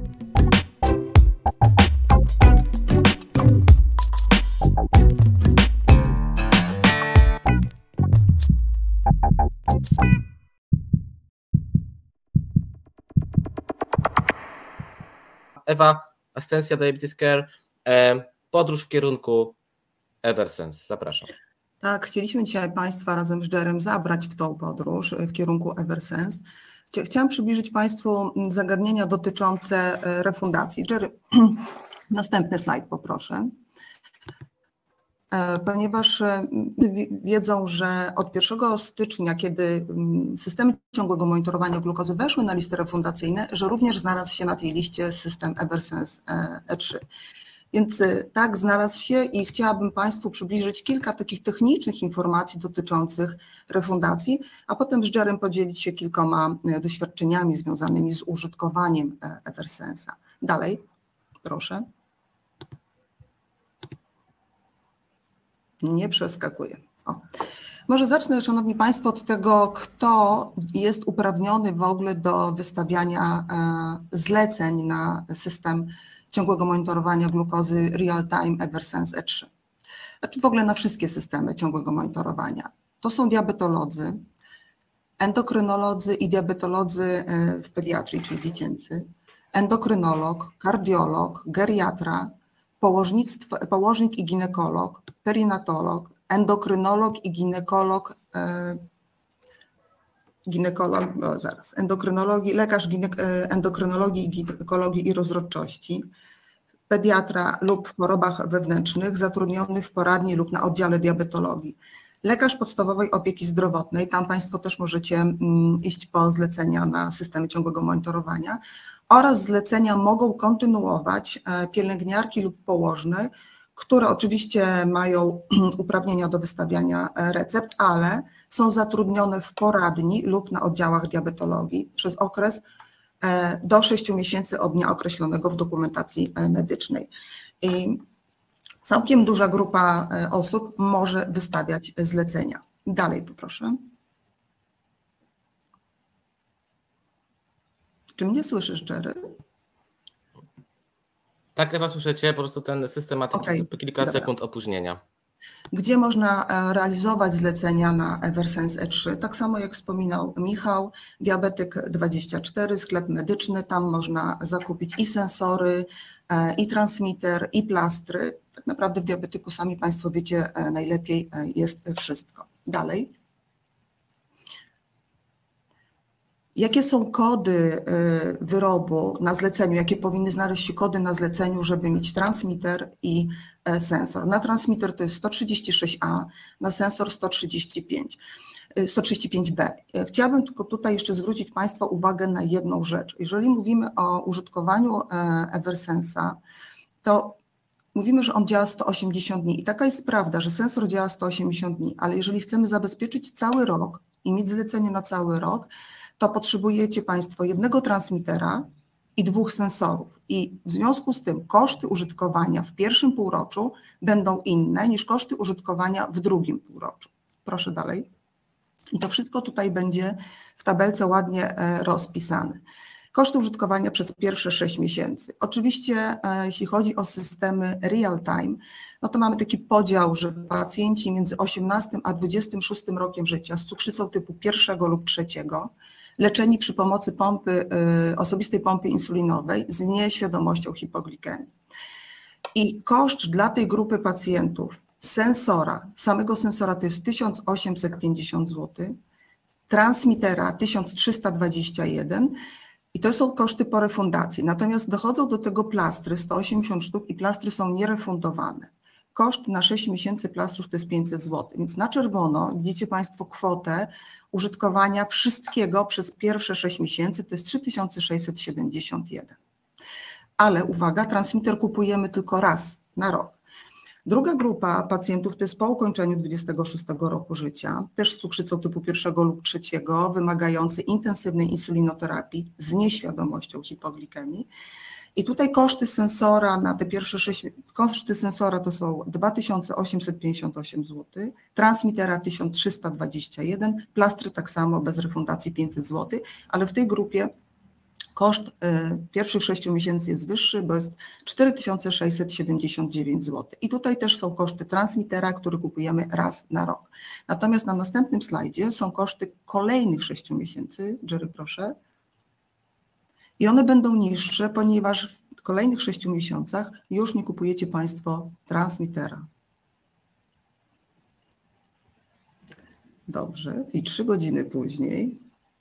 Ewa, Ascensia Diabetes Care, podróż w kierunku Eversense. Zapraszam. Tak, chcieliśmy dzisiaj Państwa razem z Jerem zabrać w tą podróż w kierunku Eversense. Chciałam przybliżyć Państwu zagadnienia dotyczące refundacji. Jerry, następny slajd poproszę. Ponieważ wiedzą, że od 1 stycznia, kiedy systemy ciągłego monitorowania glukozy weszły na listy refundacyjne, że również znalazł się na tej liście system Eversense E3. Więc tak, znalazł się i chciałabym Państwu przybliżyć kilka takich technicznych informacji dotyczących refundacji, a potem z Jerem podzielić się kilkoma doświadczeniami związanymi z użytkowaniem Eversense'a. Dalej, proszę. Nie przeskakuję. O. Może zacznę, Szanowni Państwo, od tego, kto jest uprawniony w ogóle do wystawiania zleceń na system ciągłego monitorowania glukozy Real-Time Eversense E3. Znaczy w ogóle na wszystkie systemy ciągłego monitorowania. To są diabetolodzy, endokrynolodzy i diabetolodzy w pediatrii, czyli dziecięcy, endokrynolog, kardiolog, geriatra, położnik i ginekolog, perinatolog, endokrynolog i ginekolog, lekarz endokrynologii i ginekologii i rozrodczości, pediatra lub w chorobach wewnętrznych, zatrudniony w poradni lub na oddziale diabetologii, lekarz podstawowej opieki zdrowotnej, tam Państwo też możecie iść po zlecenia na systemy ciągłego monitorowania, oraz zlecenia mogą kontynuować pielęgniarki lub położne, które oczywiście mają uprawnienia do wystawiania recept, ale są zatrudnione w poradni lub na oddziałach diabetologii przez okres do 6 miesięcy od dnia określonego w dokumentacji medycznej. I całkiem duża grupa osób może wystawiać zlecenia. Dalej poproszę. Czy mnie słyszysz, Jerry? Tak, Ewa, słyszycie, po prostu ten system ma kilka sekund opóźnienia. Gdzie można realizować zlecenia na Eversense E3? Tak samo jak wspominał Michał, Diabetyk24, sklep medyczny, tam można zakupić i sensory, i transmitter, i plastry. Tak naprawdę w diabetyku, sami Państwo wiecie najlepiej, jest wszystko. Dalej. Jakie są kody wyrobu na zleceniu, jakie powinny znaleźć się kody na zleceniu, żeby mieć transmitter i sensor? Na transmitter to jest 136A, na sensor 135B. Chciałabym tylko tutaj jeszcze zwrócić Państwa uwagę na jedną rzecz. Jeżeli mówimy o użytkowaniu Eversense'a, to mówimy, że on działa 180 dni i taka jest prawda, że sensor działa 180 dni, ale jeżeli chcemy zabezpieczyć cały rok i mieć zlecenie na cały rok, to potrzebujecie Państwo jednego transmitera i 2 sensorów. I w związku z tym koszty użytkowania w pierwszym półroczu będą inne niż koszty użytkowania w drugim półroczu. Proszę dalej. I to wszystko tutaj będzie w tabelce ładnie rozpisane. Koszty użytkowania przez pierwsze 6 miesięcy. Oczywiście jeśli chodzi o systemy real-time, no to mamy taki podział, że pacjenci między 18 a 26 rokiem życia z cukrzycą typu 1 lub 3, leczeni przy pomocy pompy, osobistej pompy insulinowej z nieświadomością hipoglikemii. I koszt dla tej grupy pacjentów sensora, samego sensora to jest 1850 zł, transmitera 1321 i to są koszty po refundacji. Natomiast dochodzą do tego plastry, 180 sztuk i plastry są nierefundowane. Koszt na 6 miesięcy plastrów to jest 500 zł, więc na czerwono widzicie Państwo kwotę użytkowania wszystkiego przez pierwsze 6 miesięcy, to jest 3671. Ale uwaga, transmitter kupujemy tylko raz na rok. Druga grupa pacjentów to jest po ukończeniu 26 roku życia, też z cukrzycą typu 1 lub 3, wymagający intensywnej insulinoterapii z nieświadomością hipoglikemii. I tutaj koszty sensora na te pierwsze 6, koszty sensora to są 2858 zł, transmitera 1321, plastry tak samo bez refundacji 500 zł, ale w tej grupie Koszt pierwszych 6 miesięcy jest wyższy, bo jest 4679 zł. I tutaj też są koszty transmitera, który kupujemy raz na rok. Natomiast na następnym slajdzie są koszty kolejnych 6 miesięcy. Jerry, proszę. I one będą niższe, ponieważ w kolejnych 6 miesiącach już nie kupujecie Państwo transmitera. Dobrze. I 3 godziny później.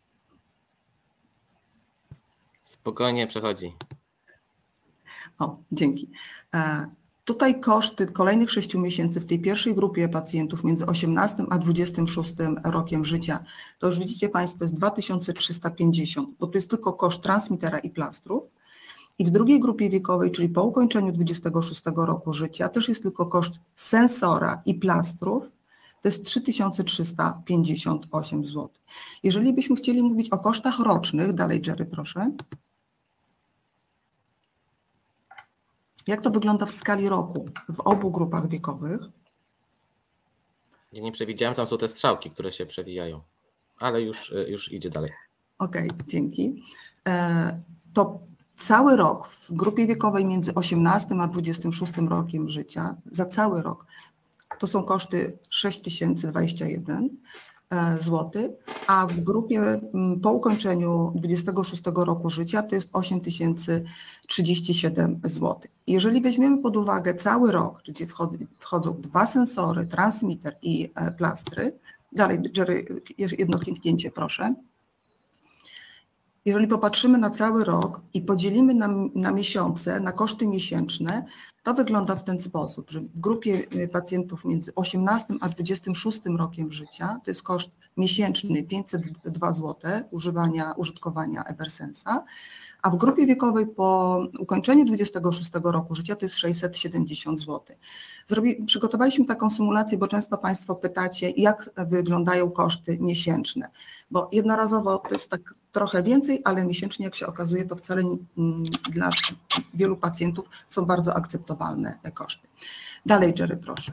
Spokojnie przechodzi. O, dzięki. Tutaj koszty kolejnych 6 miesięcy w tej pierwszej grupie pacjentów między 18 a 26 rokiem życia, to już widzicie Państwo jest 2350, bo to jest tylko koszt transmitera i plastrów. I w drugiej grupie wiekowej, czyli po ukończeniu 26 roku życia, też jest tylko koszt sensora i plastrów, to jest 3358 zł. Jeżeli byśmy chcieli mówić o kosztach rocznych, dalej Jerry proszę. Jak to wygląda w skali roku w obu grupach wiekowych? Ja nie przewidziałem, tam są te strzałki, które się przewijają, ale już idzie dalej. Okej, dzięki. To cały rok w grupie wiekowej między 18 a 26 rokiem życia, za cały rok, to są koszty 6021 zł, a w grupie po ukończeniu 26 roku życia to jest 8037 zł. Jeżeli weźmiemy pod uwagę cały rok, gdzie wchodzą 2 sensory, transmitter i plastry, dalej Jerry, jedno kliknięcie proszę. Jeżeli popatrzymy na cały rok i podzielimy na miesiące, na koszty miesięczne, to wygląda w ten sposób, że w grupie pacjentów między 18 a 26 rokiem życia to jest koszt miesięczny 502 zł użytkowania Eversensa, a w grupie wiekowej po ukończeniu 26 roku życia to jest 670 zł. Przygotowaliśmy taką symulację, bo często Państwo pytacie, jak wyglądają koszty miesięczne, bo jednorazowo to jest tak trochę więcej, ale miesięcznie, jak się okazuje, to wcale dla wielu pacjentów są bardzo akceptowalne koszty. Dalej Jerry, proszę.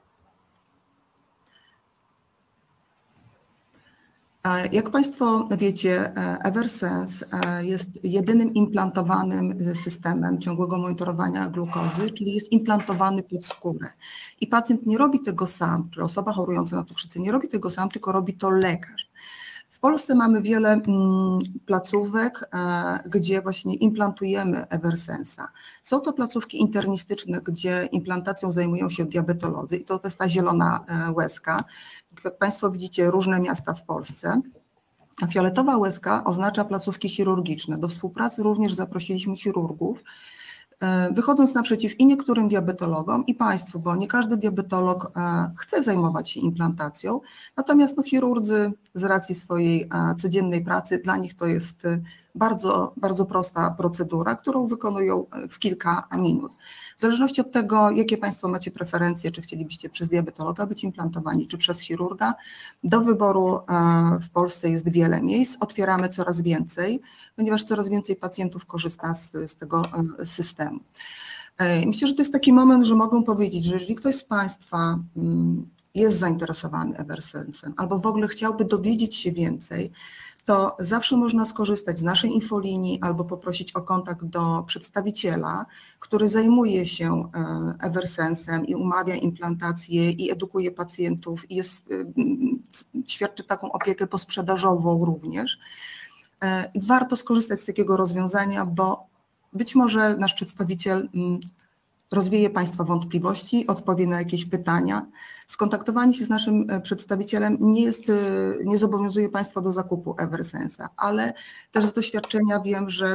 Jak Państwo wiecie, Eversense jest jedynym implantowanym systemem ciągłego monitorowania glukozy, czyli jest implantowany pod skórę. I pacjent nie robi tego sam, czy osoba chorująca na cukrzycę nie robi tego sam, tylko robi to lekarz. W Polsce mamy wiele placówek, gdzie właśnie implantujemy Eversensa. Są to placówki internistyczne, gdzie implantacją zajmują się diabetolodzy i to jest ta zielona łezka. Jak Państwo widzicie, różne miasta w Polsce. A fioletowa łezka oznacza placówki chirurgiczne. Do współpracy również zaprosiliśmy chirurgów, wychodząc naprzeciw i niektórym diabetologom i Państwu, bo nie każdy diabetolog chce zajmować się implantacją, natomiast chirurdzy z racji swojej codziennej pracy, dla nich to jest bardzo, bardzo prosta procedura, którą wykonują w kilka minut. W zależności od tego, jakie Państwo macie preferencje, czy chcielibyście przez diabetologa być implantowani, czy przez chirurga, do wyboru w Polsce jest wiele miejsc, otwieramy coraz więcej, ponieważ coraz więcej pacjentów korzysta z tego systemu. Myślę, że to jest taki moment, że mogę powiedzieć, że jeżeli ktoś z Państwa jest zainteresowany Eversensem albo w ogóle chciałby dowiedzieć się więcej, to zawsze można skorzystać z naszej infolinii albo poprosić o kontakt do przedstawiciela, który zajmuje się Eversensem i umawia implantację i edukuje pacjentów i świadczy taką opiekę posprzedażową również. Warto skorzystać z takiego rozwiązania, bo być może nasz przedstawiciel rozwieje Państwa wątpliwości, odpowie na jakieś pytania. Skontaktowanie się z naszym przedstawicielem nie zobowiązuje Państwa do zakupu Eversensa, ale też z doświadczenia wiem, że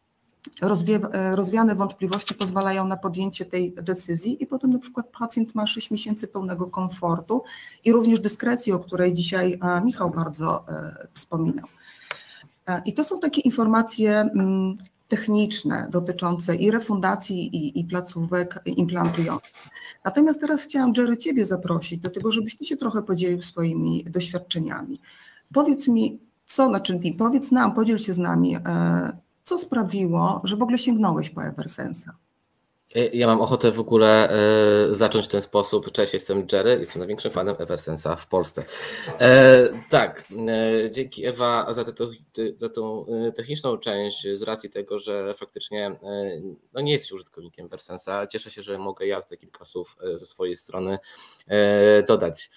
rozwiane wątpliwości pozwalają na podjęcie tej decyzji i potem na przykład pacjent ma 6 miesięcy pełnego komfortu i również dyskrecji, o której dzisiaj Michał bardzo wspominał. I to są takie informacje techniczne dotyczące i refundacji i placówek implantujących. Natomiast teraz chciałam, Jerry, Ciebie zaprosić do tego, żebyś Ty się trochę podzielił swoimi doświadczeniami. Powiedz mi, powiedz nam, podziel się z nami, co sprawiło, że w ogóle sięgnąłeś po Eversensa? Ja mam ochotę w ogóle zacząć w ten sposób. Cześć, jestem Jerry, jestem największym fanem Eversense'a w Polsce. Tak, dzięki Ewa za tą techniczną część, z racji tego, że faktycznie no nie jesteś użytkownikiem Eversense'a. Cieszę się, że mogę ja tutaj kilka słów ze swojej strony dodać.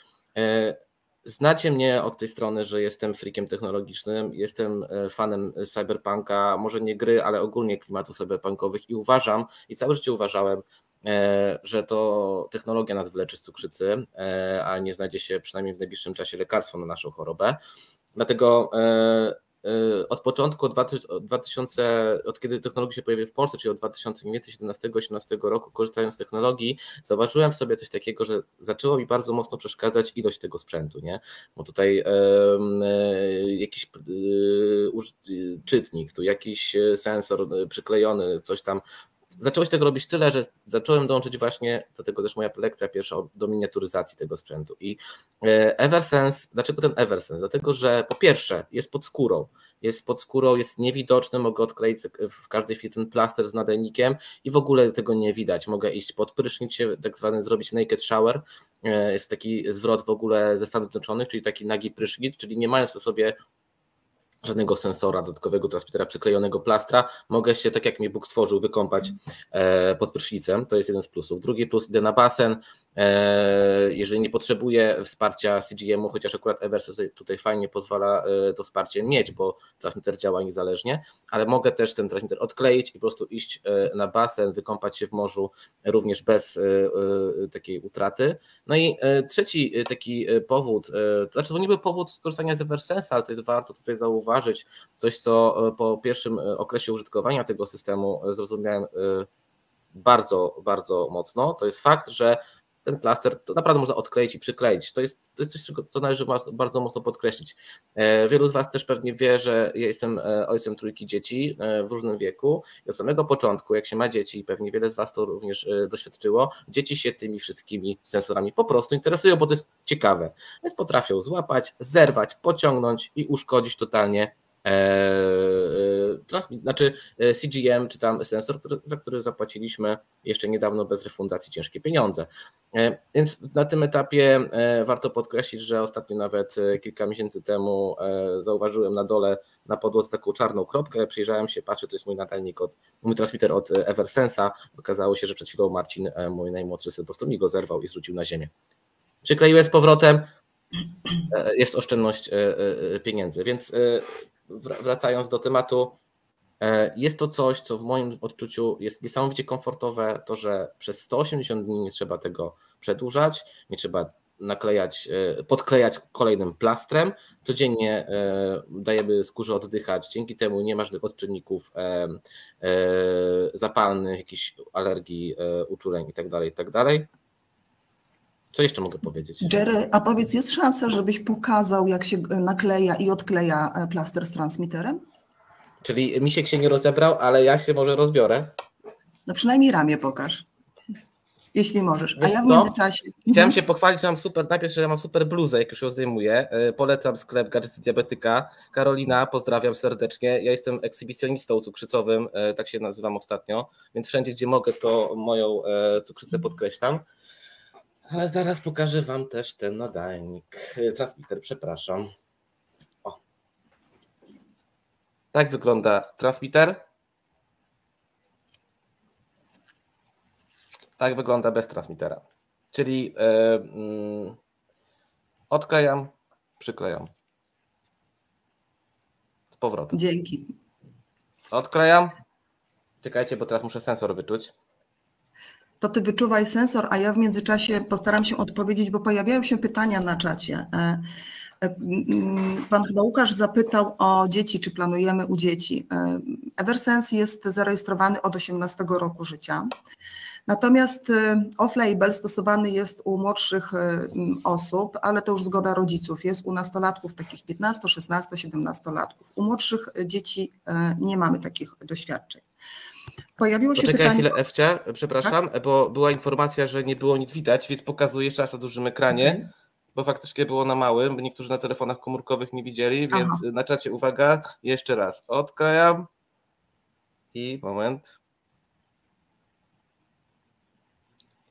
Znacie mnie od tej strony, że jestem freakiem technologicznym, jestem fanem cyberpunka, może nie gry, ale ogólnie klimatów cyberpunkowych i uważam, i całe życie uważałem, że to technologia nas wyleczy z cukrzycy, a nie znajdzie się przynajmniej w najbliższym czasie lekarstwo na naszą chorobę. Dlatego od początku, od kiedy technologie się pojawiły w Polsce, czyli od 2017-2018 roku, korzystając z technologii, zauważyłem w sobie coś takiego, że zaczęło mi bardzo mocno przeszkadzać ilość tego sprzętu, nie? Bo tutaj jakiś czytnik, tu jakiś sensor przyklejony, coś tam. Zaczęło się tego robić tyle, że zacząłem dążyć właśnie, do tego też moja lekcja pierwsza, do miniaturyzacji tego sprzętu. I Eversense, dlaczego ten Eversense? Dlatego, że po pierwsze jest pod skórą, jest niewidoczny, mogę odkleić w każdej chwili ten plaster z nadajnikiem i w ogóle tego nie widać. Mogę iść pod prysznic, tak zwany zrobić naked shower, jest taki zwrot w ogóle ze Stanów Zjednoczonych, czyli taki nagi prysznic, czyli nie mając na sobie żadnego sensora, dodatkowego transmitera, przyklejonego plastra, mogę się, tak jak mi Bóg stworzył, wykąpać pod prysznicem, to jest jeden z plusów. Drugi plus, idę na basen, jeżeli nie potrzebuję wsparcia CGM-u, chociaż akurat Eversense tutaj fajnie pozwala to wsparcie mieć, bo transmitter działa niezależnie, ale mogę też ten transmitter odkleić i po prostu iść na basen, wykąpać się w morzu również bez takiej utraty. No i trzeci taki powód, to znaczy to nie był powód skorzystania z Eversense'a, ale to jest warto tutaj zauważyć, coś, co po pierwszym okresie użytkowania tego systemu zrozumiałem bardzo, bardzo mocno, to jest fakt, że ten plaster to naprawdę można odkleić i przykleić. To jest coś, co należy bardzo mocno podkreślić. Wielu z Was też pewnie wie, że ja jestem ojcem trójki dzieci w różnym wieku i od samego początku, jak się ma dzieci, pewnie wiele z Was to również doświadczyło, dzieci się tymi wszystkimi sensorami po prostu interesują, bo to jest ciekawe. Więc potrafią złapać, zerwać, pociągnąć i uszkodzić totalnie CGM czy tam sensor, za który zapłaciliśmy jeszcze niedawno bez refundacji ciężkie pieniądze. Więc na tym etapie warto podkreślić, że ostatnio nawet kilka miesięcy temu zauważyłem na dole na podłodze taką czarną kropkę, przyjrzałem się, patrzę, to jest mój transmitter od Eversense'a. Okazało się, że przed chwilą Marcin, mój najmłodszy syn, po prostu mi go zerwał i zrzucił na ziemię. Przykleiłem z powrotem, jest oszczędność pieniędzy, więc wracając do tematu, jest to coś, co w moim odczuciu jest niesamowicie komfortowe, to, że przez 180 dni nie trzeba tego przedłużać, nie trzeba podklejać kolejnym plastrem, codziennie dajemy skórze oddychać, dzięki temu nie ma żadnych odczynników zapalnych, jakichś alergii, uczuleń itd. Co jeszcze mogę powiedzieć? Jerry, a powiedz, jest szansa, żebyś pokazał, jak się nakleja i odkleja plaster z transmitterem? Czyli Misiek się nie rozebrał, ale ja się może rozbiorę. No przynajmniej ramię pokaż, jeśli możesz. A Wiesz ja w co? międzyczasie... Chciałem się pochwalić, że mam najpierw, że mam super bluzę, jak już ją zdejmuję. Polecam sklep Gadżety Diabetyka. Karolina, pozdrawiam serdecznie. Ja jestem ekshibicjonistą cukrzycowym, tak się nazywam ostatnio, więc wszędzie, gdzie mogę, to moją cukrzycę podkreślam. Ale zaraz pokażę Wam też ten nadajnik, transmitter, przepraszam. O. Tak wygląda transmitter. Tak wygląda bez transmitera. Czyli odklejam, przyklejam. Z powrotem. Dzięki. Odklejam. Czekajcie, bo teraz muszę sensor wyczuć. To ty wyczuwaj sensor, a ja w międzyczasie postaram się odpowiedzieć, bo pojawiają się pytania na czacie. Pan chyba Łukasz zapytał o dzieci, czy planujemy u dzieci. Eversense jest zarejestrowany od 18 roku życia. Natomiast off-label stosowany jest u młodszych osób, ale to już zgoda rodziców. Jest u nastolatków takich 15, 16, 17-latków. U młodszych dzieci nie mamy takich doświadczeń. Pojawiło się Poczekaj pytanie... chwilę, Ewcia, przepraszam, tak? Bo była informacja, że nie było nic widać, więc pokazuję jeszcze raz na dużym ekranie, okay. Bo faktycznie było na małym, bo niektórzy na telefonach komórkowych nie widzieli, więc na czacie uwaga, jeszcze raz odklejam i moment.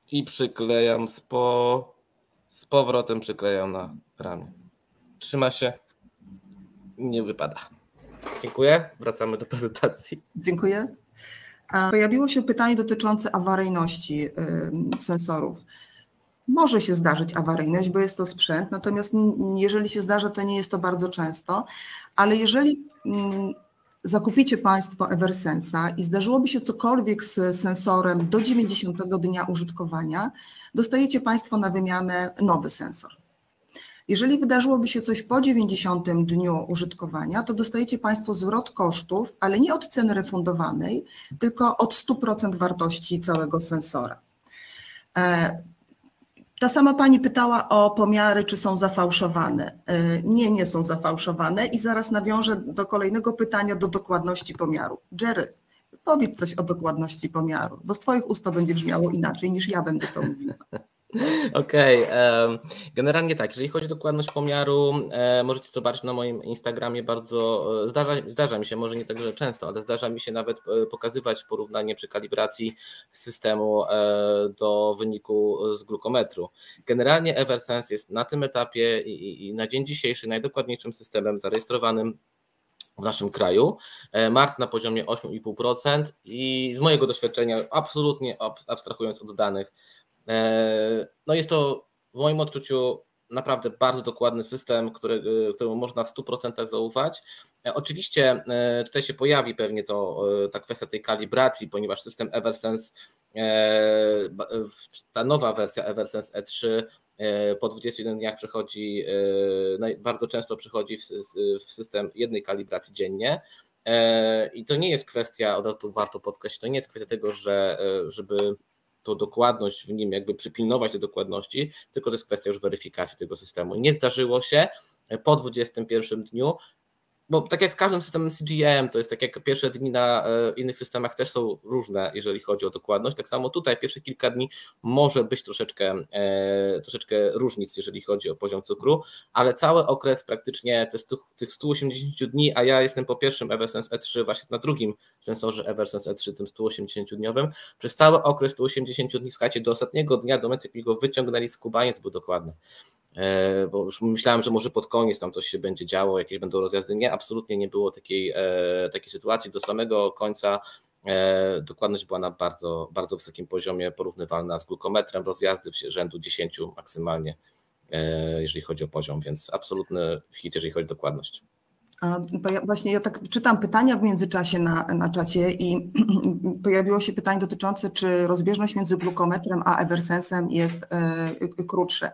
i przyklejam z powrotem przyklejam na ramię. Trzyma się, nie wypada. Dziękuję, wracamy do prezentacji. Dziękuję. Pojawiło się pytanie dotyczące awaryjności sensorów. Może się zdarzyć awaryjność, bo jest to sprzęt, natomiast jeżeli się zdarza, to nie jest to bardzo często, ale jeżeli zakupicie Państwo Eversensa i zdarzyłoby się cokolwiek z sensorem do 90 dnia użytkowania, dostajecie Państwo na wymianę nowy sensor. Jeżeli wydarzyłoby się coś po 90 dniu użytkowania, to dostajecie Państwo zwrot kosztów, ale nie od ceny refundowanej, tylko od 100% wartości całego sensora. Ta sama Pani pytała o pomiary, czy są zafałszowane. Nie, nie są zafałszowane i zaraz nawiążę do kolejnego pytania, do dokładności pomiaru. Jerry, powiedz coś o dokładności pomiaru, bo z Twoich ust to będzie brzmiało inaczej niż ja będę to mówiła. Okej, generalnie tak, jeżeli chodzi o dokładność pomiaru, możecie zobaczyć na moim Instagramie, bardzo zdarza mi się, może nie tak, że często, ale zdarza mi się nawet pokazywać porównanie przy kalibracji systemu do wyniku z glukometru. Generalnie Eversense jest na tym etapie i na dzień dzisiejszy najdokładniejszym systemem zarejestrowanym w naszym kraju. Mart na poziomie 8,5% i z mojego doświadczenia, absolutnie abstrahując od danych, no jest to w moim odczuciu naprawdę bardzo dokładny system, któremu można w 100% zaufać. Oczywiście tutaj się pojawi pewnie ta kwestia tej kalibracji, ponieważ system Eversense, ta nowa wersja Eversense E3 po 21 dniach przechodzi, bardzo często przechodzi w system jednej kalibracji dziennie. I to nie jest kwestia, od razu warto podkreślić, to nie jest kwestia tego, żeby tą dokładność w nim jakby przypilnować tej dokładności, tylko to jest kwestia już weryfikacji tego systemu. Nie zdarzyło się po 21 dniu, bo tak jak z każdym systemem CGM, to jest tak jak pierwsze dni na innych systemach też są różne, jeżeli chodzi o dokładność, tak samo tutaj pierwsze kilka dni może być troszeczkę różnic, jeżeli chodzi o poziom cukru, ale cały okres praktycznie tych 180 dni, a ja jestem po pierwszym Eversense E3, właśnie na drugim sensorze Eversense E3, tym 180-dniowym, przez cały okres 180 dni, słuchajcie, do ostatniego dnia, do momentu, kiedy go wyciągnęli z kubaniec, był dokładny. Bo już myślałem, że może pod koniec tam coś się będzie działo, jakieś będą rozjazdy. Nie, absolutnie nie było takiej sytuacji. Do samego końca dokładność była na bardzo, bardzo wysokim poziomie, porównywalna z glukometrem, rozjazdy rzędu 10 maksymalnie, jeżeli chodzi o poziom, więc absolutny hit, jeżeli chodzi o dokładność. Właśnie ja tak czytam pytania w międzyczasie na czacie i pojawiło się pytanie dotyczące, czy rozbieżność między glukometrem a Eversensem jest krótsze.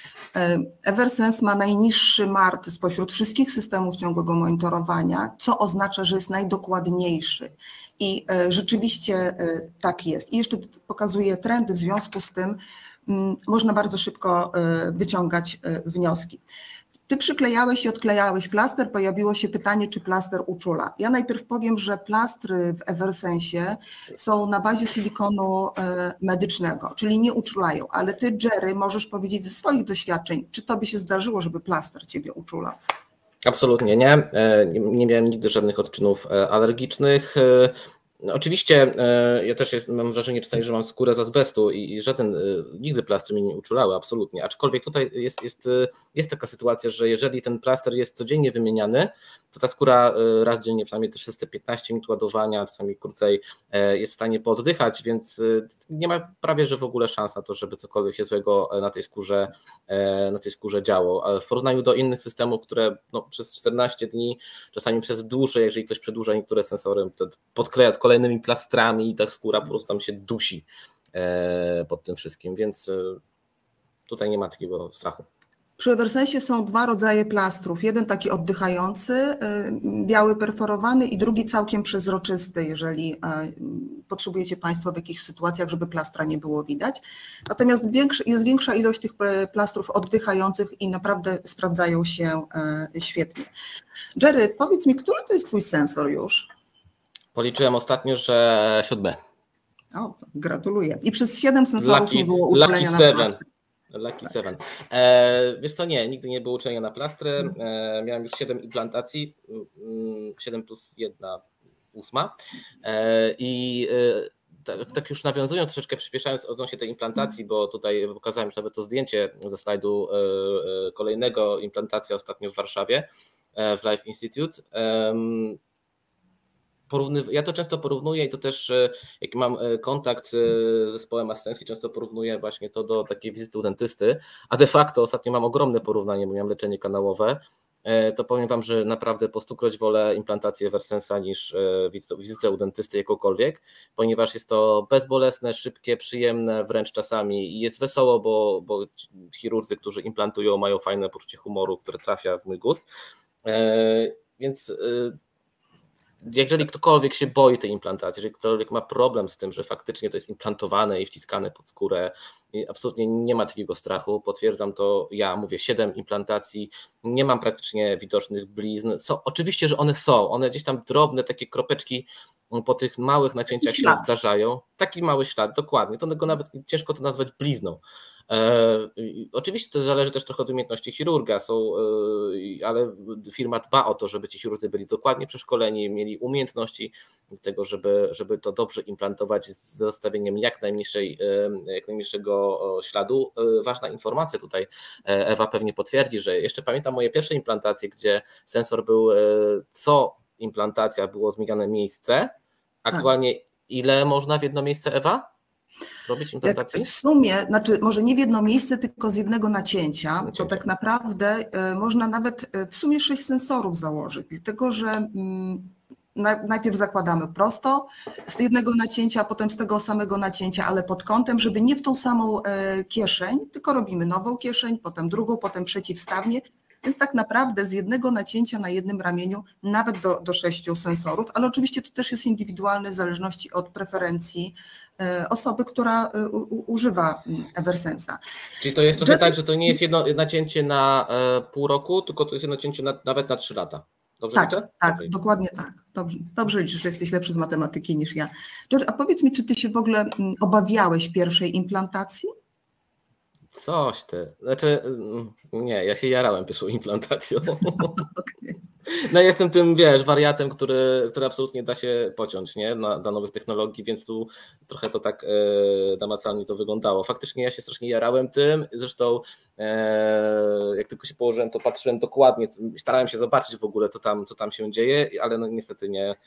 Eversense ma najniższy MART spośród wszystkich systemów ciągłego monitorowania, co oznacza, że jest najdokładniejszy. I rzeczywiście tak jest. I jeszcze pokazuje trendy, w związku z tym można bardzo szybko wyciągać wnioski. Ty przyklejałeś i odklejałeś plaster, pojawiło się pytanie, czy plaster uczula. Ja najpierw powiem, że plastry w Eversensie są na bazie silikonu medycznego, czyli nie uczulają, ale ty, Jerry, możesz powiedzieć ze swoich doświadczeń, czy tobie się zdarzyło, żeby plaster ciebie uczulał? Absolutnie nie. Nie miałem nigdy żadnych odczynów alergicznych. Oczywiście ja też mam wrażenie czasami, że mam skórę z azbestu i nigdy plastry mnie nie uczulały, absolutnie. Aczkolwiek tutaj jest taka sytuacja, że jeżeli ten plaster jest codziennie wymieniany, to ta skóra raz dziennie, przynajmniej też przez te 15 minut ładowania, czasami krócej, jest w stanie pooddychać, więc nie ma prawie że w ogóle szans na to, żeby cokolwiek się złego na tej skórze działo. W porównaniu do innych systemów, które przez 14 dni, czasami przez dłuższe, jeżeli ktoś przedłuża niektóre sensory, to podkleja kolejnymi plastrami i ta skóra po prostu tam się dusi pod tym wszystkim, więc tutaj nie ma takiego strachu. Przy Eversensie są dwa rodzaje plastrów. Jeden taki oddychający, biały perforowany i drugi całkiem przezroczysty, jeżeli potrzebujecie Państwo w jakichś sytuacjach, żeby plastra nie było widać. Natomiast jest większa ilość tych plastrów oddychających i naprawdę sprawdzają się świetnie. Jerry, powiedz mi, który to jest Twój sensor już? Policzyłem ostatnio, że 7. O, gratuluję. I przez 7 sensorów nie było uczulenia na plastry. Lucky 7. Wiesz co, nie, nigdy nie było uczenia na plastry. Miałem już 7 implantacji, 7 plus 1, 8. I tak już nawiązując, troszeczkę przyspieszając odnośnie tej implantacji, bo tutaj pokazałem już nawet to zdjęcie ze slajdu kolejnego, implantacja ostatnio w Warszawie, w Life Institute. Ja to często porównuję i to też jak mam kontakt z zespołem Ascensi, często porównuję właśnie to do takiej wizyty u dentysty, a de facto ostatnio mam ogromne porównanie, bo miałem leczenie kanałowe, to powiem Wam, że naprawdę po 100-kroć wolę implantację Eversensa niż wizytę u dentysty jakąkolwiek, ponieważ jest to bezbolesne, szybkie, przyjemne wręcz czasami i jest wesoło, bo chirurdzy, którzy implantują, mają fajne poczucie humoru, które trafia w mój gust, więc jeżeli ktokolwiek się boi tej implantacji, jeżeli ktokolwiek ma problem z tym, że faktycznie to jest implantowane i wciskane pod skórę, absolutnie nie ma takiego strachu, potwierdzam to ja, mówię 7 implantacji, nie mam praktycznie widocznych blizn, oczywiście, że one gdzieś tam drobne takie kropeczki po tych małych nacięciach się zdarzają, taki mały ślad, dokładnie, to go nawet ciężko to nazwać blizną. Oczywiście to zależy też trochę od umiejętności chirurga, ale firma dba o to, żeby ci chirurdzy byli dokładnie przeszkoleni, mieli umiejętności do tego, żeby to dobrze implantować z zostawieniem jak najmniejszego śladu. Ważna informacja tutaj, Ewa pewnie potwierdzi, że jeszcze pamiętam moje pierwsze implantacje, gdzie sensor był, co implantacja było zmieniane miejsce. Aktualnie ile można w jedno miejsce, Ewa? Robić implantację? W sumie, znaczy może nie w jedno miejsce, tylko z jednego nacięcia, to tak naprawdę można nawet w sumie 6 sensorów założyć, dlatego że najpierw zakładamy prosto z jednego nacięcia, potem z tego samego nacięcia, ale pod kątem, żeby nie w tą samą kieszeń, tylko robimy nową kieszeń, potem drugą, potem przeciwstawnie. Więc tak naprawdę z jednego nacięcia na jednym ramieniu nawet do 6 sensorów, ale oczywiście to też jest indywidualne w zależności od preferencji osoby, która używa Eversensa. Czyli to jest trochę tak, że to nie jest jedno nacięcie na pół roku, tylko to jest jedno nacięcie nawet na 3 lata. Dobrze liczę? Tak, okay. Dokładnie tak. Dobrze liczysz, że jesteś lepszy z matematyki niż ja. George, a powiedz mi, czy ty się w ogóle obawiałeś pierwszej implantacji? Coś ty. Znaczy, nie, ja się jarałem pierwszą implantacją. Okay. No jestem tym, wariatem, który absolutnie da się pociąć, nie? Dla nowych technologii, więc tu trochę to tak namacalnie to wyglądało. Faktycznie ja się strasznie jarałem tym, zresztą jak tylko się położyłem, to patrzyłem dokładnie, starałem się zobaczyć w ogóle, co tam się dzieje, ale no niestety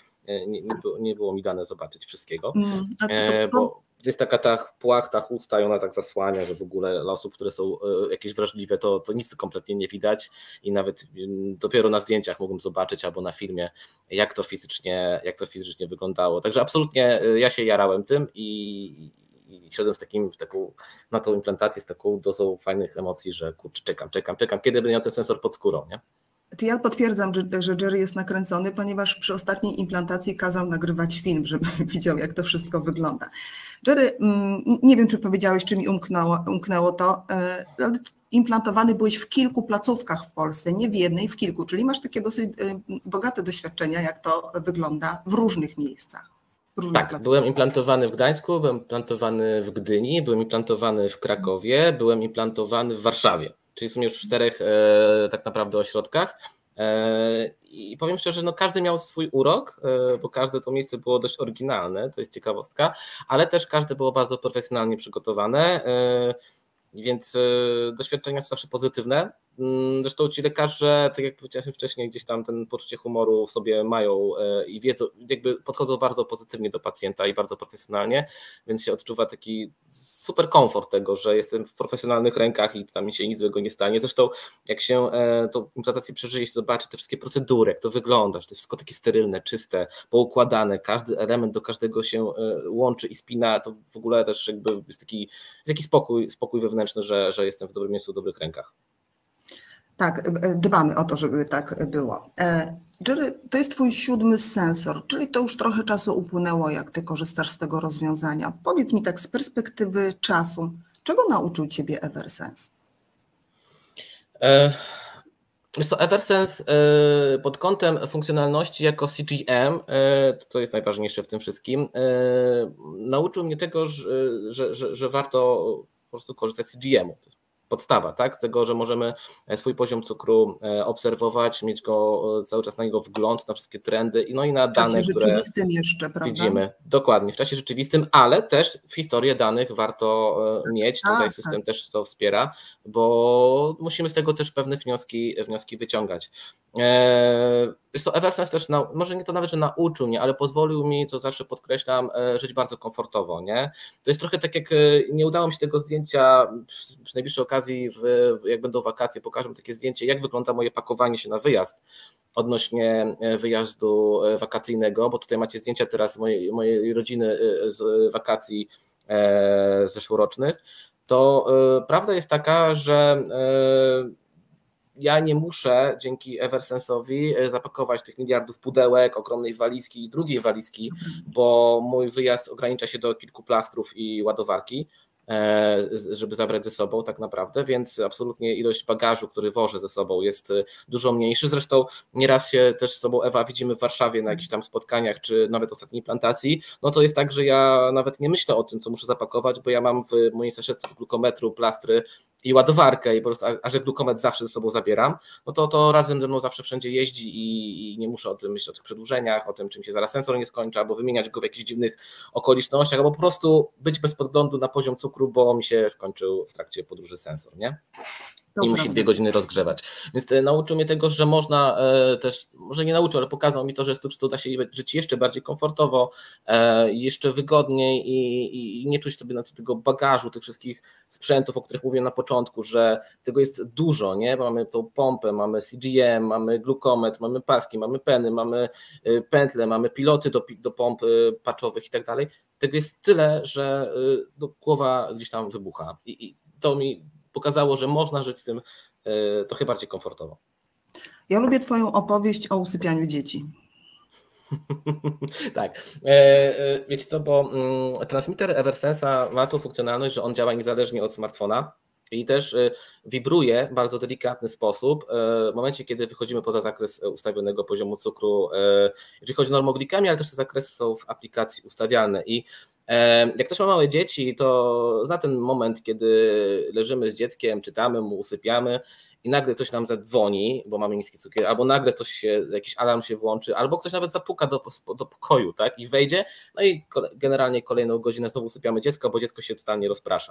nie było mi dane zobaczyć wszystkiego, bo jest taka ta płachta chusta i ona tak zasłania, że w ogóle dla osób, które są jakieś wrażliwe, to nic kompletnie nie widać i nawet dopiero na zdjęciach mogłem zobaczyć albo na filmie, jak to fizycznie wyglądało. Także absolutnie ja się jarałem tym i szedłem na tą implantację z taką dozą fajnych emocji, że kurczę, czekam, kiedy będę miał ten sensor pod skórą, nie? Ja potwierdzam, że Jerry jest nakręcony, ponieważ przy ostatniej implantacji kazał nagrywać film, żeby widział, jak to wszystko wygląda. Jerry, nie wiem, czy powiedziałeś, czy mi umknęło to, ale implantowany byłeś w kilku placówkach w Polsce, nie w jednej, w kilku, czyli masz takie dosyć bogate doświadczenia, jak to wygląda w różnych miejscach. Tak, byłem implantowany w Gdańsku, byłem implantowany w Gdyni, byłem implantowany w Krakowie, byłem implantowany w Warszawie. Czyli w sumie już w 4 tak naprawdę ośrodkach. I powiem szczerze, no każdy miał swój urok, bo każde to miejsce było dość oryginalne, to jest ciekawostka, ale też każde było bardzo profesjonalnie przygotowane, więc doświadczenia są zawsze pozytywne. Zresztą ci lekarze, tak jak powiedziałem wcześniej, gdzieś tam ten poczucie humoru w sobie mają i wiedzą, jakby podchodzą bardzo pozytywnie do pacjenta i bardzo profesjonalnie, więc się odczuwa taki super komfort tego, że jestem w profesjonalnych rękach i tam mi się nic złego nie stanie. Zresztą jak się tą implantację przeżyje, się zobaczy te wszystkie procedury, jak to wygląda, że to jest wszystko takie sterylne, czyste, poukładane, każdy element do każdego się łączy i spina, to w ogóle też jakby jest taki spokój wewnętrzny, że jestem w dobrym miejscu, w dobrych rękach. Tak, dbamy o to, żeby tak było. Jerry, to jest twój 7. sensor, czyli to już trochę czasu upłynęło, jak ty korzystasz z tego rozwiązania. Powiedz mi tak z perspektywy czasu, czego nauczył ciebie Eversense? Wiesz co, Eversense pod kątem funkcjonalności jako CGM, to jest najważniejsze w tym wszystkim, nauczył mnie tego, że warto po prostu korzystać z CGM-u. podstawa, tak? Tego, że możemy swój poziom cukru obserwować, mieć go cały czas na niego wgląd, na wszystkie trendy, no i na dane, które rzeczywistym jeszcze, prawda? widzimy. Dokładnie, w czasie rzeczywistym, ale też w historię danych warto mieć, tutaj system też to wspiera, bo musimy z tego też pewne wnioski wyciągać. Eversense też, może nie to nawet, że nauczył mnie, ale pozwolił mi, co zawsze podkreślam, żyć bardzo komfortowo, nie? To jest trochę tak, jak nie udało mi się tego zdjęcia, przy najbliższej okazji, jak będą wakacje, pokażę takie zdjęcie, jak wygląda moje pakowanie się na wyjazd odnośnie wyjazdu wakacyjnego, bo tutaj macie zdjęcia teraz mojej rodziny z wakacji zeszłorocznych, to prawda jest taka, że ja nie muszę dzięki Eversense'owi zapakować tych miliardów pudełek, ogromnej walizki i drugiej walizki, bo mój wyjazd ogranicza się do kilku plastrów i ładowarki, żeby zabrać ze sobą tak naprawdę, więc absolutnie ilość bagażu, który wożę ze sobą, jest dużo mniejszy. Zresztą nieraz się też z sobą, Ewa, widzimy w Warszawie na jakichś tam spotkaniach, czy nawet ostatniej plantacji, no to jest tak, że ja nawet nie myślę o tym, co muszę zapakować, bo ja mam w mojej saszetce glukometru, plastry i ładowarkę i po prostu, a że glukometr zawsze ze sobą zabieram, no to razem ze mną zawsze wszędzie jeździ i nie muszę o tym myśleć, o tych przedłużeniach, o tym, czym się zaraz sensor nie skończy, albo wymieniać go w jakichś dziwnych okolicznościach, albo po prostu być bez podglądu na poziom cukru, bo mi się skończył w trakcie podróży sensor, nie? I musi 2 godziny rozgrzewać. Więc nauczył mnie tego, że można też, może nie nauczył, ale pokazał mi to, że z cukrzycą da się żyć jeszcze bardziej komfortowo, jeszcze wygodniej i nie czuć sobie tego bagażu, tych wszystkich sprzętów, o których mówiłem na początku, że tego jest dużo, nie? Mamy tą pompę, mamy CGM, mamy glukometr, mamy paski, mamy peny, mamy pętle, mamy piloty do pomp patchowych i tak dalej. Tego jest tyle, że głowa gdzieś tam wybucha i to mi pokazało, że można żyć z tym trochę bardziej komfortowo. Ja lubię Twoją opowieść o usypianiu dzieci. Tak. Wiecie co, bo transmitter Eversense'a ma tą funkcjonalność, że on działa niezależnie od smartfona i też wibruje w bardzo delikatny sposób w momencie, kiedy wychodzimy poza zakres ustawionego poziomu cukru, jeżeli chodzi o normoglikemię, ale też te zakresy są w aplikacji ustawialne i jak ktoś ma małe dzieci, to zna ten moment, kiedy leżymy z dzieckiem, czytamy mu, usypiamy i nagle coś nam zadzwoni, bo mamy niski cukier, albo nagle jakiś alarm się włączy, albo ktoś nawet zapuka do pokoju, tak, i wejdzie, no i generalnie kolejną godzinę znowu usypiamy dziecko, bo dziecko się totalnie rozprasza.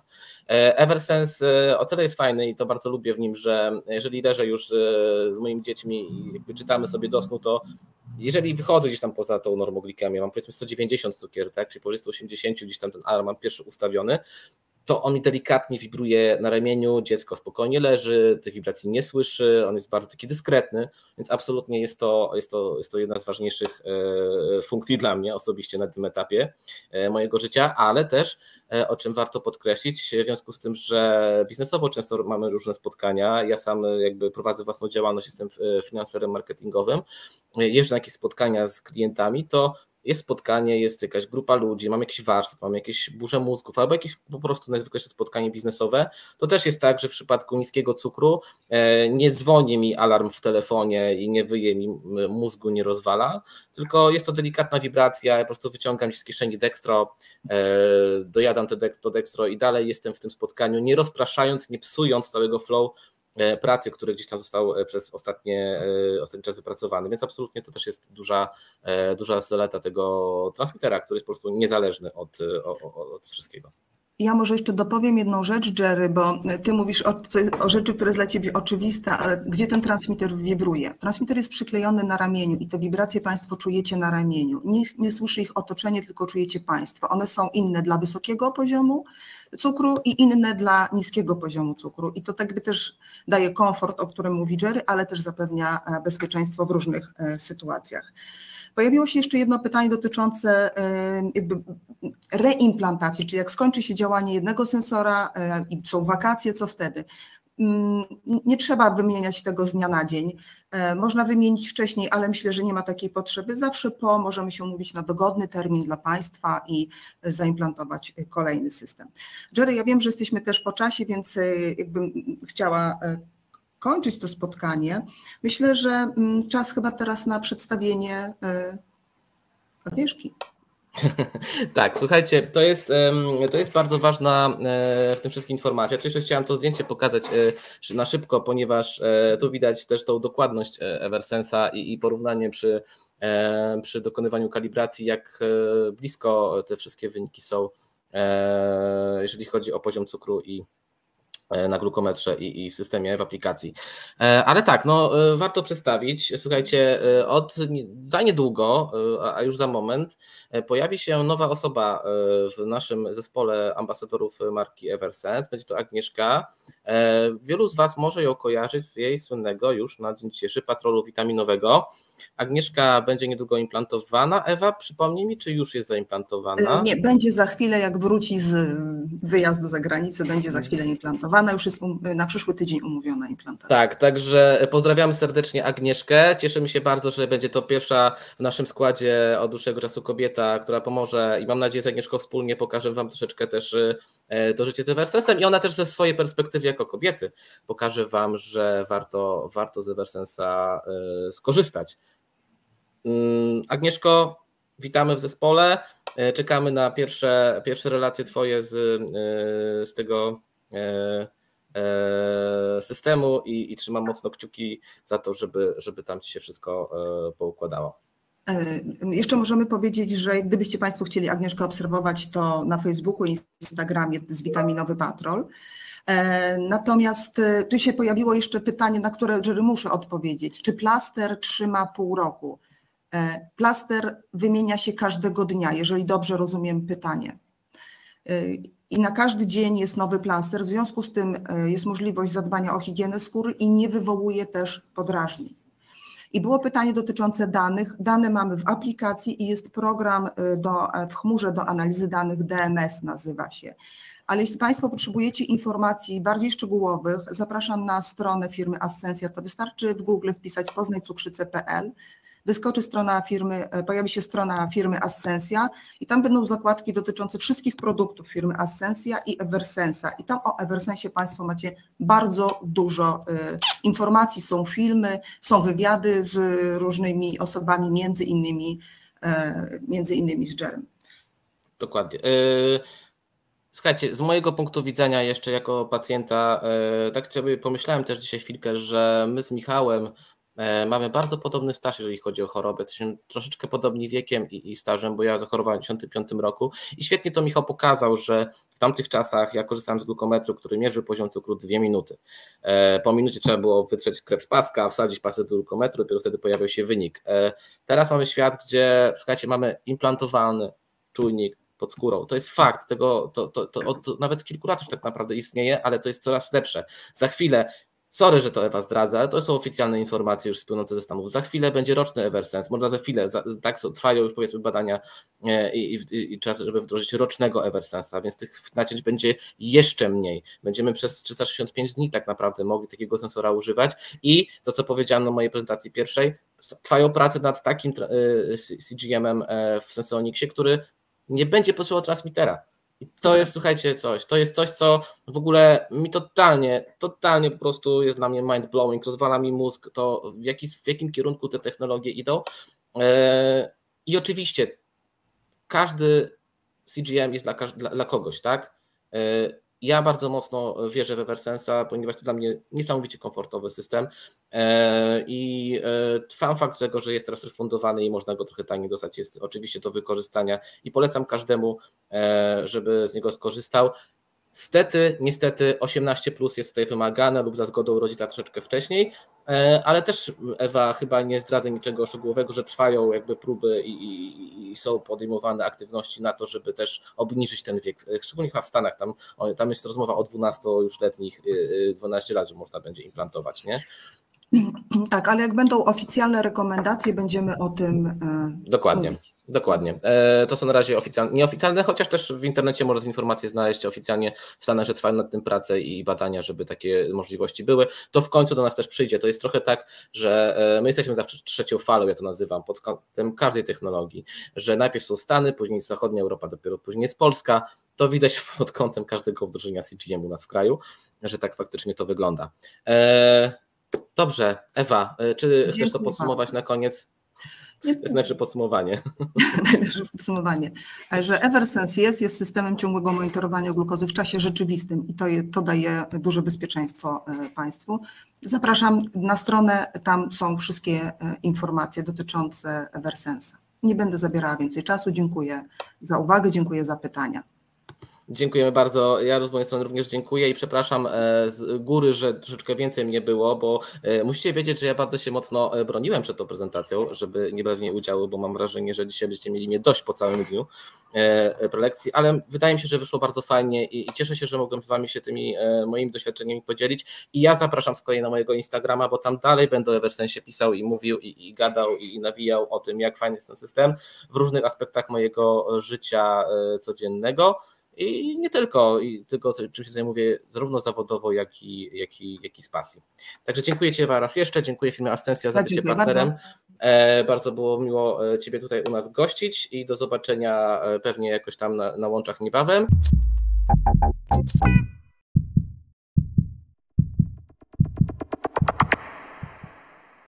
Eversense o tyle jest fajny i to bardzo lubię w nim, że jeżeli leżę już z moimi dziećmi i jakby czytamy sobie do snu, to jeżeli wychodzę gdzieś tam poza tą normoglikemię, mam powiedzmy 190 cukier, tak, czy powyżej 180, gdzieś tam ten alarm mam pierwszy ustawiony, to on mi delikatnie wibruje na ramieniu, dziecko spokojnie leży, tych wibracji nie słyszy, on jest bardzo taki dyskretny, więc absolutnie jest to jedna z ważniejszych funkcji dla mnie osobiście na tym etapie mojego życia, ale też, o czym warto podkreślić, w związku z tym, że biznesowo często mamy różne spotkania, ja sam jakby prowadzę własną działalność, jestem finanserem marketingowym, jeżdżę na jakieś spotkania z klientami, to jest spotkanie, jest jakaś grupa ludzi, mam jakiś warsztat, mam jakieś burze mózgów, albo jakieś po prostu najzwyklejsze spotkanie biznesowe, to też jest tak, że w przypadku niskiego cukru nie dzwoni mi alarm w telefonie i nie wyje mi mózgu, nie rozwala, tylko jest to delikatna wibracja, ja po prostu wyciągam się z kieszeni Dextro, dojadam to Dextro i dalej jestem w tym spotkaniu, nie rozpraszając, nie psując całego flow pracy, który gdzieś tam został przez ostatni czas wypracowany, więc absolutnie to też jest duża zaleta tego transmitera, który jest po prostu niezależny od wszystkiego. Ja może jeszcze dopowiem jedną rzecz, Jerry, bo Ty mówisz o rzeczy, która jest dla Ciebie oczywista, ale gdzie ten transmitter wibruje? Transmitter jest przyklejony na ramieniu i te wibracje Państwo czujecie na ramieniu. Nie słyszy ich otoczenie, tylko czujecie Państwo. One są inne dla wysokiego poziomu cukru i inne dla niskiego poziomu cukru. I to tak by też daje komfort, o którym mówi Jerry, ale też zapewnia bezpieczeństwo w różnych sytuacjach. Pojawiło się jeszcze jedno pytanie dotyczące jakby reimplantacji, czyli jak skończy się działanie jednego sensora i są wakacje, co wtedy? Nie trzeba wymieniać tego z dnia na dzień. Można wymienić wcześniej, ale myślę, że nie ma takiej potrzeby. Zawsze możemy się umówić na dogodny termin dla Państwa i zaimplantować kolejny system. Jerry, ja wiem, że jesteśmy też po czasie, więc jakbym chciała kończyć to spotkanie. Myślę, że czas chyba teraz na przedstawienie Agnieszki. Tak, słuchajcie, to jest bardzo ważna w tym wszystkim informacja. Tu jeszcze chciałem to zdjęcie pokazać na szybko, ponieważ tu widać też tą dokładność Eversense'a i porównanie przy dokonywaniu kalibracji, jak blisko te wszystkie wyniki są, jeżeli chodzi o poziom cukru i na glukometrze i w systemie, w aplikacji. Ale tak, no warto przedstawić. Słuchajcie, za niedługo, a już za moment, pojawi się nowa osoba w naszym zespole ambasadorów marki Eversense. Będzie to Agnieszka. Wielu z Was może ją kojarzyć z jej słynnego już na dzień dzisiejszy patrolu witaminowego. Agnieszka będzie niedługo implantowana. Ewa, przypomnij mi, czy już jest zaimplantowana? Nie, będzie za chwilę, jak wróci z wyjazdu za granicę, będzie za chwilę implantowana. Już jest na przyszły tydzień umówiona implantacja. Tak, także pozdrawiamy serdecznie Agnieszkę. Cieszymy się bardzo, że będzie to pierwsza w naszym składzie od dłuższego czasu kobieta, która pomoże i mam nadzieję, że z Agnieszką wspólnie pokażę Wam troszeczkę też to życie z Eversensem i ona też ze swojej perspektywy jako kobiety pokaże Wam, że warto z Eversensa skorzystać. Agnieszko, witamy w zespole. Czekamy na pierwsze relacje Twoje z tego systemu i trzymam mocno kciuki za to, żeby tam Ci się wszystko poukładało. Jeszcze możemy powiedzieć, że gdybyście Państwo chcieli Agnieszkę obserwować, to na Facebooku i Instagramie jest Witaminowy Patrol. Natomiast tu się pojawiło jeszcze pytanie, na które Jerry muszę odpowiedzieć. Czy plaster trzyma pół roku? Plaster wymienia się każdego dnia, jeżeli dobrze rozumiem pytanie. I na każdy dzień jest nowy plaster, w związku z tym jest możliwość zadbania o higienę skóry i nie wywołuje też podrażnień. I było pytanie dotyczące danych. Dane mamy w aplikacji i jest program w chmurze do analizy danych, DMS nazywa się. Ale jeśli Państwo potrzebujecie informacji bardziej szczegółowych, zapraszam na stronę firmy Ascensia. To wystarczy w Google wpisać poznajcukrzycę.pl. Wyskoczy strona firmy, pojawi się strona firmy Ascensia i tam będą zakładki dotyczące wszystkich produktów firmy Ascensia i Eversensa. I tam o Eversensie Państwo macie bardzo dużo informacji, są filmy, są wywiady z różnymi osobami, między innymi z Jerem. Dokładnie. Słuchajcie, z mojego punktu widzenia jeszcze jako pacjenta, tak sobie pomyślałem też dzisiaj chwilkę, że my z Michałem mamy bardzo podobny staż, jeżeli chodzi o chorobę. Jesteśmy troszeczkę podobni wiekiem i stażem, bo ja zachorowałem w 1995 roku i świetnie to Michał pokazał, że w tamtych czasach ja korzystałem z glukometru, który mierzył poziom cukru 2 minuty. Po minucie trzeba było wytrzeć krew z paska, wsadzić pasek do glukometru, dopiero wtedy pojawiał się wynik. Teraz mamy świat, gdzie słuchajcie, mamy implantowany czujnik pod skórą. To jest fakt, od nawet kilku lat już tak naprawdę istnieje, ale to jest coraz lepsze. Za chwilę, sorry, że to Ewa zdradza, ale to są oficjalne informacje już płynące ze Stanów. Za chwilę będzie roczny Eversense, może za chwilę, tak trwają już powiedzmy badania i czas, żeby wdrożyć rocznego Eversensa, więc tych nacięć będzie jeszcze mniej. Będziemy przez 365 dni tak naprawdę mogli takiego sensora używać i to, co powiedziałem na mojej prezentacji pierwszej, trwają prace nad takim CGM-em w Sensonicsie, który nie będzie potrzebował transmitera. I to jest, słuchajcie, to jest coś, co w ogóle mi totalnie po prostu jest dla mnie mind-blowing, rozwala mi mózg, to w jakim kierunku te technologie idą. I oczywiście każdy CGM jest dla kogoś, tak? Ja bardzo mocno wierzę w Eversensa, ponieważ to dla mnie niesamowicie komfortowy system i sam fakt tego, że jest teraz refundowany i można go trochę taniej dostać, jest oczywiście do wykorzystania i polecam każdemu, żeby z niego skorzystał. Niestety 18+ jest tutaj wymagane lub za zgodą rodzica troszeczkę wcześniej, ale też Ewa chyba nie zdradza niczego szczegółowego, że trwają jakby próby i są podejmowane aktywności na to, żeby też obniżyć ten wiek, szczególnie chyba w Stanach, tam jest rozmowa o 12-letnich, 12 lat, że można będzie implantować, nie? Tak, ale jak będą oficjalne rekomendacje, będziemy o tym mówić. Dokładnie. To są na razie nieoficjalne, chociaż też w internecie można informacje znaleźć oficjalnie w Stanach, że trwają nad tym prace i badania, żeby takie możliwości były. To w końcu do nas też przyjdzie. To jest trochę tak, że my jesteśmy zawsze trzecią falą, ja to nazywam, pod kątem każdej technologii, że najpierw są Stany, później zachodnia Europa, dopiero później jest Polska. To widać pod kątem każdego wdrożenia CGM u nas w kraju, że tak faktycznie to wygląda. Dobrze, Ewa, czy chcesz to podsumować na koniec? To jest najlepsze podsumowanie. Najlepsze podsumowanie, że Eversense jest systemem ciągłego monitorowania glukozy w czasie rzeczywistym i to daje duże bezpieczeństwo Państwu. Zapraszam na stronę, tam są wszystkie informacje dotyczące Eversense'a. Nie będę zabierała więcej czasu, dziękuję za uwagę, dziękuję za pytania. Dziękujemy bardzo. Ja z mojej strony również dziękuję i przepraszam z góry, że troszeczkę więcej mnie było, bo musicie wiedzieć, że ja bardzo się mocno broniłem przed tą prezentacją, żeby nie brać w niej udziału, bo mam wrażenie, że dzisiaj będziecie mieli mnie dość po całym dniu prelekcji, ale wydaje mi się, że wyszło bardzo fajnie i cieszę się, że mogłem z Wami się tymi moimi doświadczeniami podzielić i ja zapraszam z kolei na mojego Instagrama, bo tam dalej będę o Eversensie pisał i mówił i gadał i nawijał o tym, jak fajny jest ten system w różnych aspektach mojego życia codziennego. I nie tylko, czym się zajmuję zarówno zawodowo, jak i z pasji. Także dziękuję Ci raz jeszcze, dziękuję firmie Ascensia za bycie partnerem. Bardzo było miło Ciebie tutaj u nas gościć i do zobaczenia pewnie jakoś tam na łączach niebawem.